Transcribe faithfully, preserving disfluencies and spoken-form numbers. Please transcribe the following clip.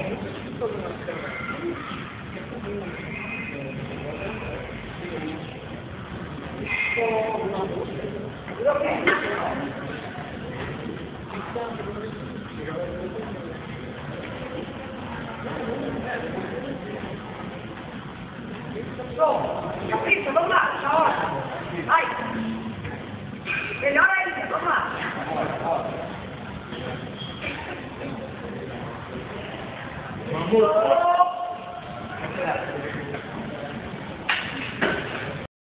Capito, non marcia ora! Vai! Migliore il non marcia! Vamos!